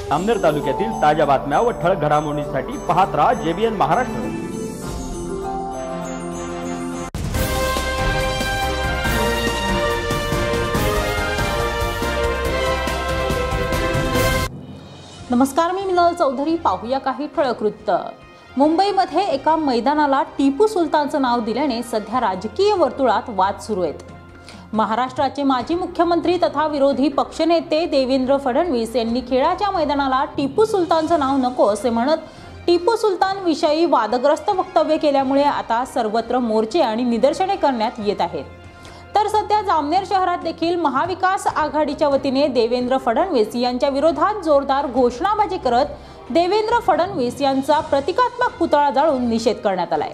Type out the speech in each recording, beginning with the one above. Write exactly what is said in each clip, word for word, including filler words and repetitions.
अमनेर तालुक्यातील ताज्या बातम्या व ठळक घडामोडींसाठी पाहत राहा जेबीएन महाराष्ट्र। नमस्कार, मी मिनल चौधरी। पाहूया काही ठळक वृत्त। मुंबईमध्ये एका मैदानाला टिपू सुलतानचं नाव दिल्याने सध्या राजकीय वर्तुळात वाद सुरू आहेत। महाराष्ट्राचे माजी मुख्यमंत्री तथा विरोधी पक्षनेते देवेंद्र फडणवीस यांनी खेळाच्या मैदानाला टिपू सुलतानचं नाव नको असे म्हणत टिपू सुलतान विषयी वादग्रस्त वक्तव्य केल्यामुळे आता सर्वत्र मोर्चे आणि निदर्शने करण्यात येत आहेत। तर सध्या जामनेर शहरात देखील महाविकास आघाडीच्या वतीने देवेंद्र फडणवीस यांच्या विरोधात जोरदार घोषणाबाजी करत देवेंद्र फडणवीस यांचा प्रतिकात्मक पुतळा जाळून निषेध करण्यात आलाय।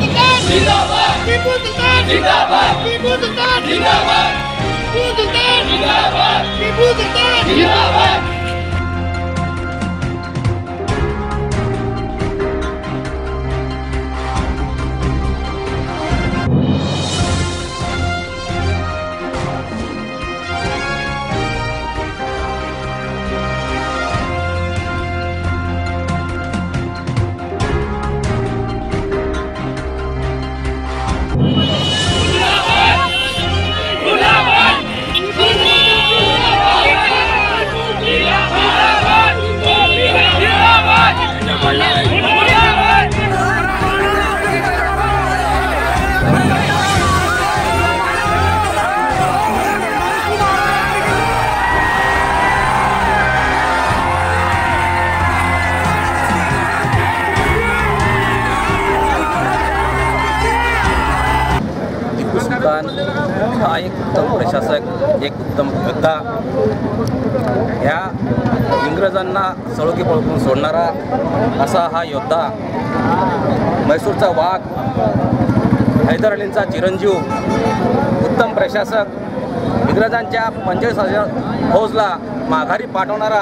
हा एक उत्तम प्रशासक, एक उत्तम योद्धा, ह्या इंग्रजांना सळोकी पळवून सोडणारा असा हा योद्धा, मैसूरचा वाघ, हैदर अलींचा चिरंजीव, उत्तम प्रशासक, इंग्रजांच्या पंचेचाळीस हजार फौजला माघारी पाठवणारा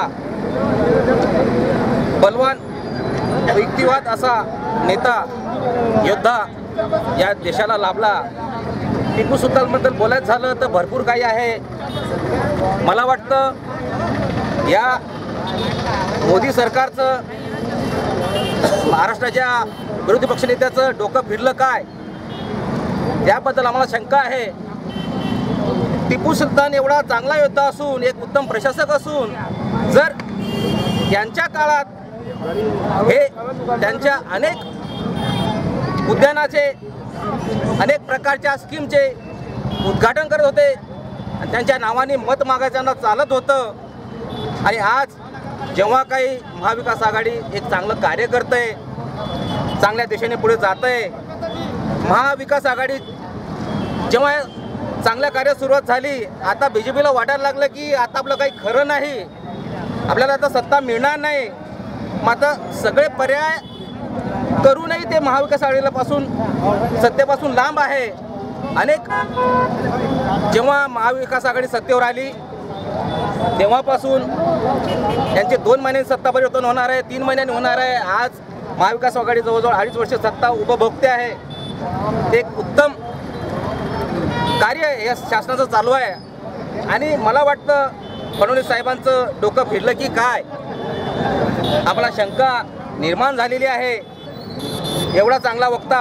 बलवान युक्तिवाद असा नेता योद्धा या देशाला लाभला। टिपू सुलतानबद्दल बोलायचं झालं तर भरपूर काही आहे। मला वाटतं या मोदी सरकारचं, महाराष्ट्राच्या विरोधी पक्षनेत्याचं डोकं फिरलं काय याबद्दल आम्हाला शंका आहे। टिपू सुलतान एवढा चांगला योद्धा असून, एक उत्तम प्रशासक असून, जर यांच्या काळात हे त्यांच्या अनेक उद्यानाचे, अनेक प्रकारच्या स्कीमचे उद्घाटन करत होते आणि त्यांच्या नावाने मत मागायच्यांना चालत होतं, आणि आज जेव्हा काही महाविकास आघाडी एक चांगलं कार्य करते, चांगल्या दिशेने पुढे जाते, महाविकास आघाडी जेव्हा चांगल्या कार्यात सुरुवात झाली, आता बी जे पीला वाटायला लागलं की आता आपलं काही खरं नाही, आपल्याला आता सत्ता मिळणार नाही। मात्र सगळे पर्याय करूनही ते महाविकास आघाडीपासून, सत्तेपासून लांब आहे। अनेक जेव्हा महाविकास आघाडी सत्तेवर आली तेव्हापासून त्यांचे दोन महिन्यांनी सत्ता परिवर्तन होणार आहे, तीन महिन्यांनी होणार आहे। आज महाविकास आघाडी जवळजवळ अडीच वर्ष सत्ता उपभोगते आहे। ते एक उत्तम कार्य या शासनाचं चालू आहे, आणि मला वाटतं फडणवीस साहेबांचं डोकं फिरलं की काय, आपला शंका निर्माण झालेली आहे। एवढा चांगला वक्ता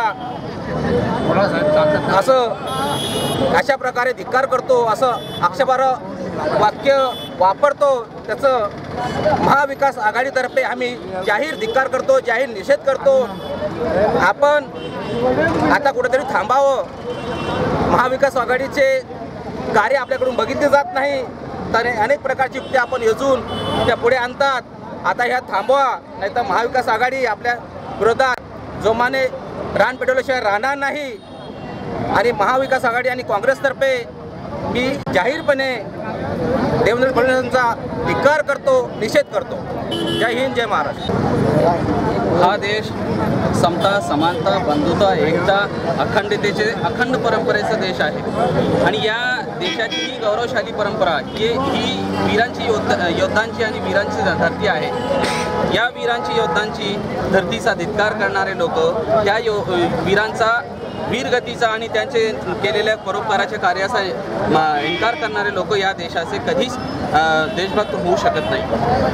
असं अशा प्रकारे धिक्कार करतो, असं आक्षेपार्ह वाक्य वापरतो, त्याचं महाविकास आघाडीतर्फे आम्ही जाहीर धिक्कार करतो, जाहीर निषेध करतो। आपण आता कुठेतरी थांबावं। महाविकास आघाडीचे कार्य आपल्याकडून बघितले जात नाही, तर अनेक प्रकारची युक्ती आपण योजून त्या पुढे आणतात। आता ह्या थांबवा, नाही तर महाविकास आघाडी आपल्या विरोधात जोमाने रान पेटवल्याशिवाय राहणार नाही। आणि महाविकास आघाडी आणि काँग्रेसतर्फे मी जाहीरपणे देवेंद्र फडणवीसांचा धिक्कार करतो, निषेध करतो। जय हिंद, जय महाराष्ट्र। हा देश समता, समानता, बंधुता, एकता, अखंडतेचे अखंड परंपरेचा देश आहे, आणि या देशाची ही गौरवशाली परंपरा ही ही वीरांची योद्धा योद्धांची आणि वीरांची धरती आहे। या वीरांची योद्धांची धरतीचा धिक्कार करणारे लोक, त्या यो वीरांचा वीरगतीचा आणि त्यांचे केलेल्या परोपकाराच्या कार्याचा म- इन्कार करणारे लोक या देशाचे कधीच अ, देशभक्त होऊ शकत नाही.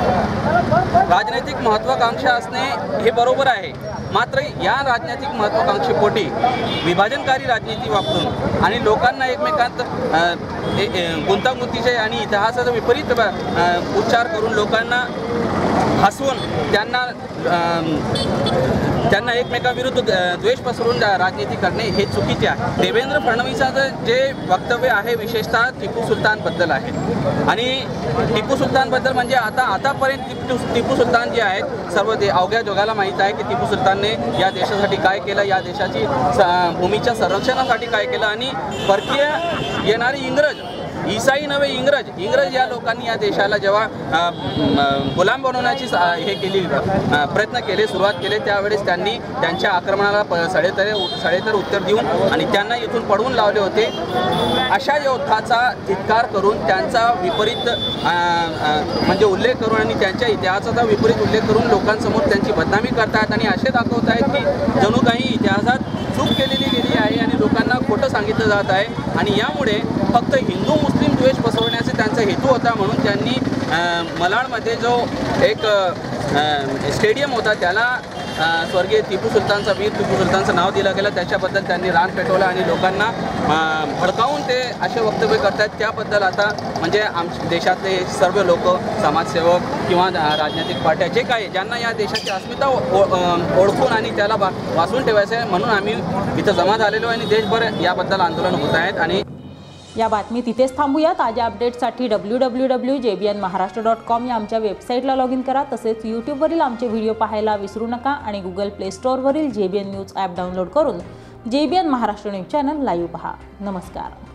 राजनैतिक महत्त्वाकांक्षा असणे हे बरोबर आहे, मात्र या राजनैतिक महत्त्वाकांक्षेपोटी विभाजनकारी राजनीती वापरून आणि लोकांना एकमेकांत अ, ए- ए- गुंतागुंतीचे आणि इतिहासाचा विपरीत अ, उच्चार करून लोकांना हसवून त्यांना अम, त्यांना एकमेकाविरुद्ध द- द्वेष पसरून राजनीती करणे हे चुकीचे आहे. देवेंद्र फडणवीसाचं जे वक्तव्य आहे विशेषतः टिपू सुलतानबद्दल आहे आणि टिपू सुलतानबद्दल म्हणजे आता आतापर्यंत टिपू टिपू सुलतान जे आहेत सर्व दे अवघ्या जगाला माहीत आहे की टिपू सुलतानने या देशासाठी काय केलं, या देशाची स- भूमीच्या संरक्षणासाठी काय केलं आणि परकीय येणारे इंग्रज, ईसाई नव्हे इंग्रज इंग्रज या लोकांनी या देशाला जेव्हा अ, म, गुलाम बनवण्याची स- हे केली अ, प्रयत्न केले, सुरुवात केले, त्यावेळेस त्यांनी त्यांच्या आक्रमणाला प सडेतरे सडेतर उत्तर देऊन आणि त्यांना इथून पडवून लावले होते. अशा योद्धाचा धिक्कार करून त्यांचा विपरीत अ, अ, म्हणजे उल्लेख करून आणि त्यांच्या इतिहासाचा विपरीत उल्लेख करून लोकांसमोर त्यांची बदनामी करतात आणि असे दाखवत आहेत की जणू काही इतिहासात चूक केलेली गेली आहे आणि लोकांना खोटं सांगितलं जात आहे आणि यामुळे फक्त हिंदू मुस्लिम द्वेष पसरवण्याचा त्यांचा हेतू होता. म्हणून त्यांनी अ, मलाडमध्ये जो एक अ, स्टेडियम होता त्याला अ, स्वर्गीय टिपू सुलतानचा वीर टिपू सुलतानचं नाव दिलं गेलं. त्याच्याबद्दल त्यांनी रान पेटवलं आणि लोकांना अ, भडकावून ते असे वक्तव्य करतात. त्याबद्दल आता म्हणजे आम देशातले सर्व लोक, समाजसेवक किंवा राजनैतिक पार्ट्या जे काही ज्यांना या देशाची अस्मिता ओ- अ, ओळखून आणि त्याला बा वाचून ठेवायचं आहे म्हणून आम्ही इथं जमा झालेलो आहे आणि देशभर याबद्दल आंदोलन होत आहेत. आणि या बातमी तिथेच थांबूया. ताज्या अपडेट्ससाठी W W W J B N Maharashtra dot com या आमच्या वेबसाईटला लॉग इन करा. तसेच यूट्यूबवरील आमचे व्हिडिओ पाहायला विसरू नका आणि गुगल प्ले स्टोअरवरील J B N news app download करून J B N Maharashtra news channel live पहा. नमस्कार.